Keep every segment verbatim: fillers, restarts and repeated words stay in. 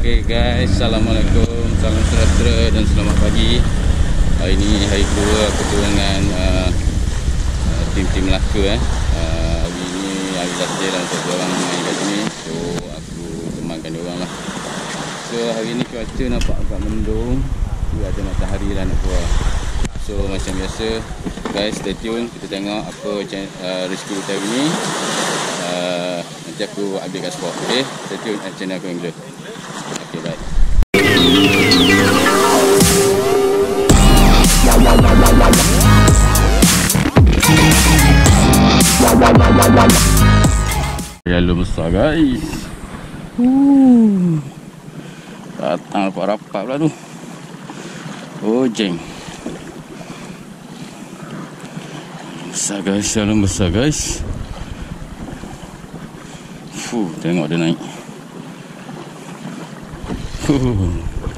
Okay guys, Assalamualaikum, salam sejahtera dan selamat pagi. Hari ini hari kedua aku tu dengan uh, uh, tim-tim Melaka eh. Uh, hari ini hari latih lah untuk diorang main kat sini. So aku temankan diorang lah. So hari ni cuaca nampak agak mendung. Tu ada matahari lah nak keluar. So macam biasa guys, stay tune. Kita tengok apa uh, rezeki kita hari ni. uh, Nanti aku update kat spot. Okay, stay tune at channel aku Angler. Okay, bye. Yalo besar guys. Uh. Datang rapat-rapat pula tu. Oh jeng. Besar guys, yalo besar guys. Fuh, tengok dia naik. Fuh.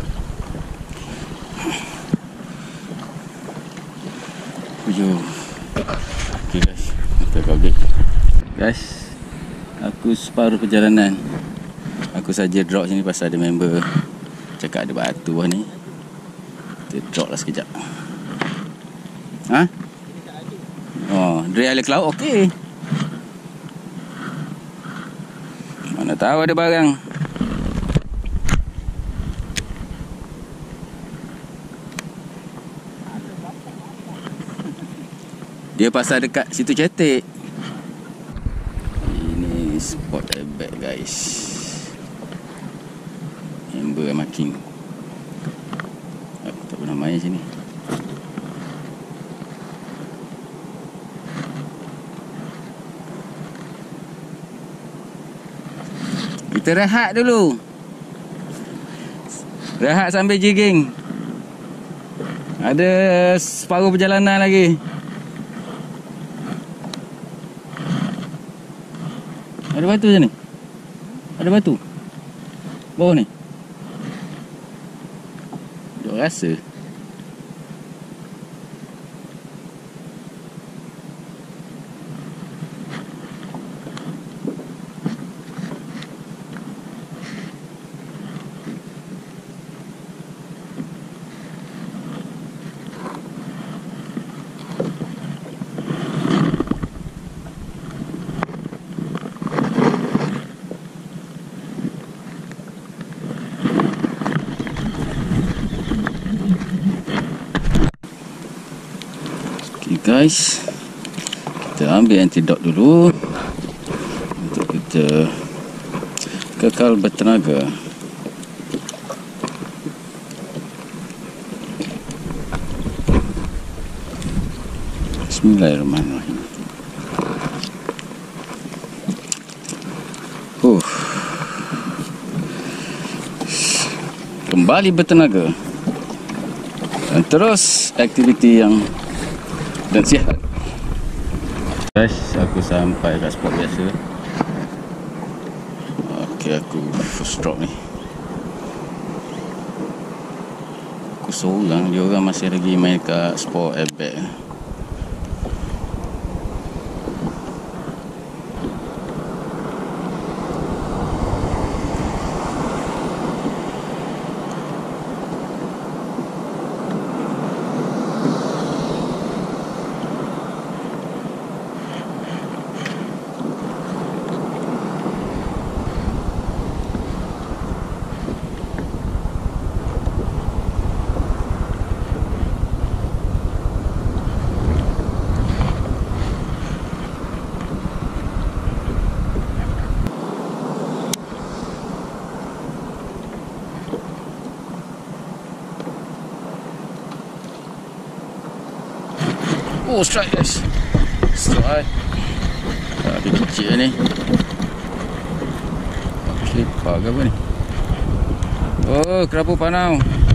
Pujuh. Okay guys, kita update. Guys, aku separuh perjalanan. Aku saja drop sini pasal ada member cakap ada batu bawah ni. Kita drop lah sekejap. Ha? Oh, dari air laut okey. Mana tahu ada barang. Dia pasal dekat situ cetek. Ini spot airbag guys. Member marking. Aku tak pernah main sini. Kita rehat dulu. Rehat sambil jigging. Ada separuh perjalanan lagi. Ada batu je ni. Ada batu bawah ni. Jom rasa. Guys, kita ambil antidot dulu untuk kita kekal bertenaga. Bismillahirrahmanirrahim. Uh. Kembali bertenaga dan terus aktiviti yang dan sihat. Guys, aku sampai kat spot biasa. Okay, aku first drop ni. Aku seorang, dia orang masih lagi main kat spot airbag. Oh, strike guys. Strike. Tapi kecil ni. Kelipar ke apa ni? Oh, kerapu panau.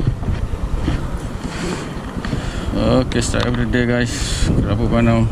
Okay, strike of the day guys. Kerapu panau.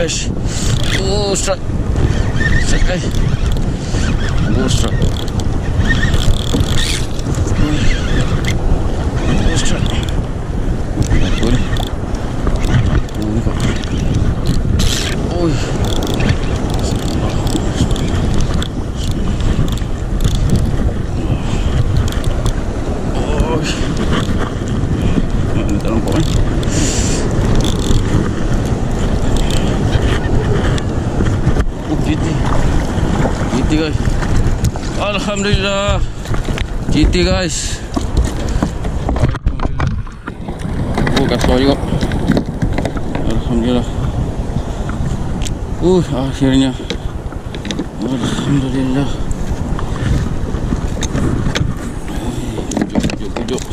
guys. Oh, strike. Strike guys. Oh, strike. Oh, strike. Apa ni? Oh, ni kok. Oi. Oh. Mana tak nampak kan? G T G T guys. Alhamdulillah G T guys. Alhamdulillah. Oh, kasar juga. Alhamdulillah. Uh, akhirnya. Alhamdulillah. Pujuk, pujuk, pujuk.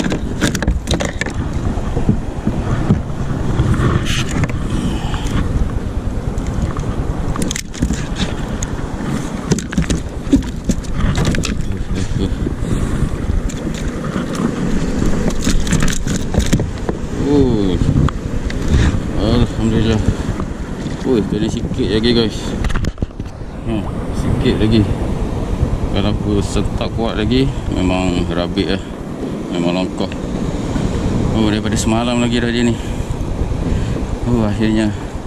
Oh, alhamdulillah. Oh, kena sikit lagi guys. Ha, sikit lagi. Kalau aku setak kuat lagi, memang rabik lah. Memang longkok. Oh, daripada semalam lagi dah dia ni. Oh, akhirnya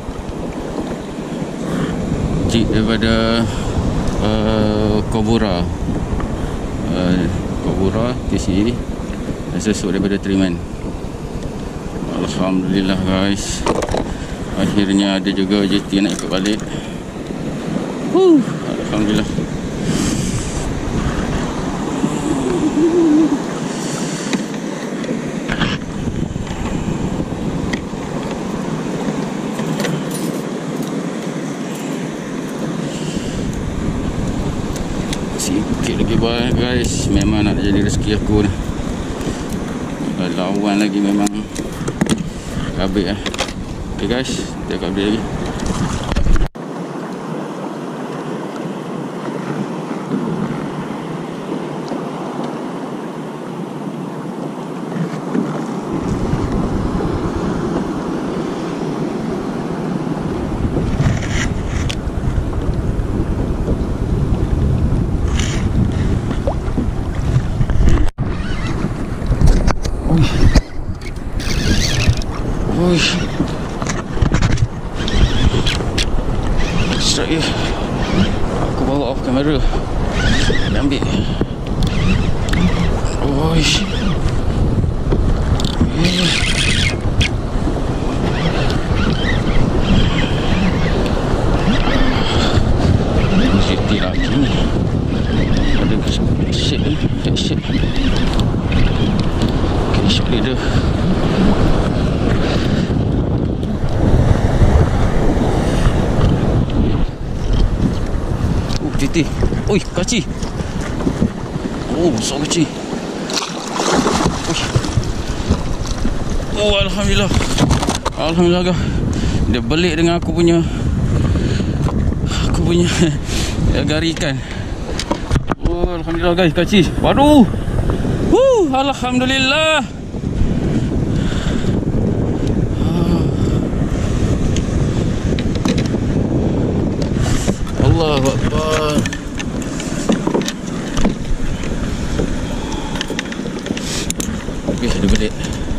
Jeep daripada uh, Kobura uh, Kobura T C E dan sesuk daripada Triman. Alhamdulillah guys. Akhirnya ada juga J T nak ikut balik. Huh, alhamdulillah. Sikit lagi guys, memang nak jadi rezeki aku ni. Lawan lagi memang habis lah. Okay guys, kita akan beli lagi. Uish. Strike ya. Aku bawa off kamera. Ambil. Uish. Eh. City lagi ni. Ada shit ni. Shit. Okay, shot leader. G T. Oi, kaci. Oh, besar kaci. Oi. Oh, alhamdulillah. Alhamdulillah guys. Dia belik dengan aku punya Aku punya gari ikan. Oh, alhamdulillah guys, kaci. Waduh. Huh, alhamdulillah. Allahu Akbar. Okey, dia balik.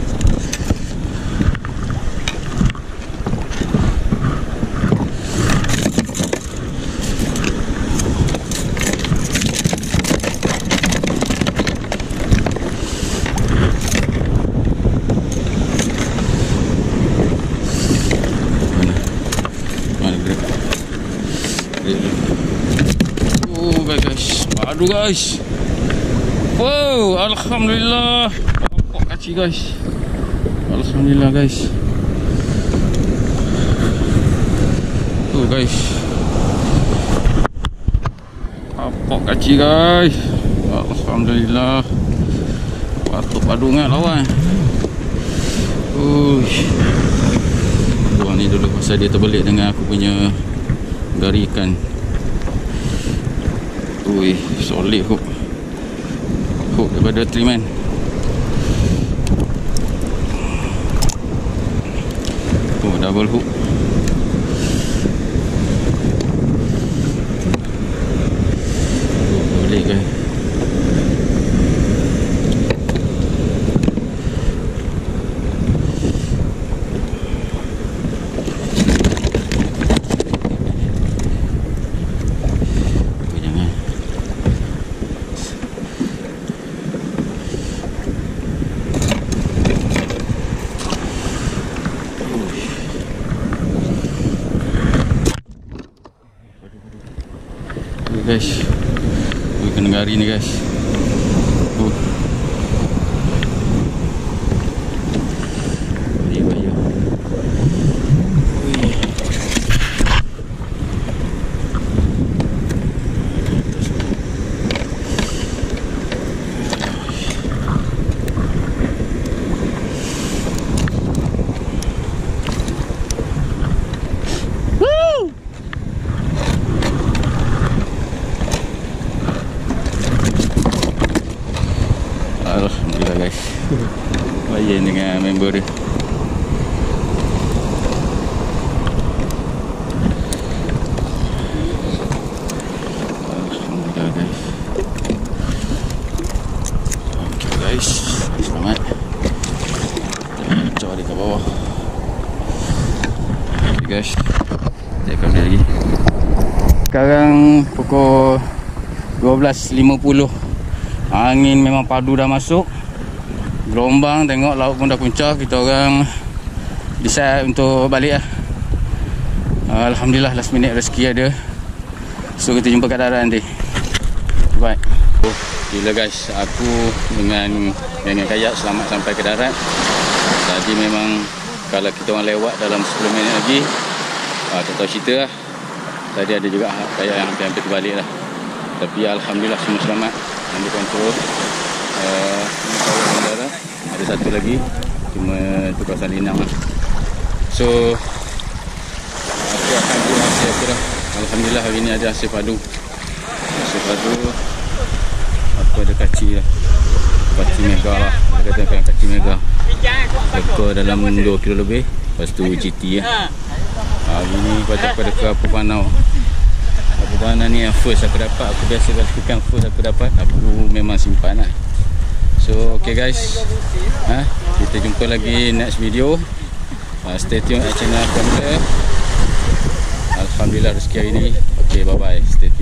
Oh guys, aduh guys. Wow, alhamdulillah. Apa kaci guys. Alhamdulillah guys. Tuh guys. Apa kaci guys. Alhamdulillah. Patut padungan lawan. Uish. Buang ni dulu pasal dia terbelik dengan aku punya gari ikan. Ui, solid hook. Hook daripada Triman. Oh, double hook. guys. Ui, kena gari ni guys. Uh. Bahaya, bahaya. Ui. Alhamdulillah guys. Baik dengan member dia. Alhamdulillah guys. Okay guys, selamat. Cari ke bawah. Okay guys, tekan dia lagi. Sekarang pukul dua belas lima puluh. Angin memang padu dah masuk. Gelombang, tengok laut pun dah puncak. Kita orang decide untuk balik lah. Alhamdulillah last minute rezeki ada. So kita jumpa kat darat nanti. Bye. Oh, gila guys, aku dengan dengan kayak selamat sampai ke darat. Tadi memang kalau kita orang lewat dalam sepuluh minit lagi, ah, tak tahu cerita lah. Tadi ada juga kayak yang hampir-hampir terbalik lah. Tapi alhamdulillah semua selamat, under kontrol. Uh, ada satu lagi cuma tukar salinang lah. So aku akan buat hasil aku dah. Alhamdulillah hari ni ada hasil padu. Hasil padu. Aku ada kaci lah, kaci mega lah. Dia kata kan kaci mega tekor dalam dua kilo lebih. Lepas tu G T lah. Hari ni patut aku ada ke apa panau. Apa panau ni yang first aku dapat. Aku biasa lakukan first aku dapat, aku memang simpan lah. So okay guys, ha, kita jumpa lagi next video. uh, Stay tune at channel Formula. Alhamdulillah rezeki hari ni. Okay, bye bye, stay tune.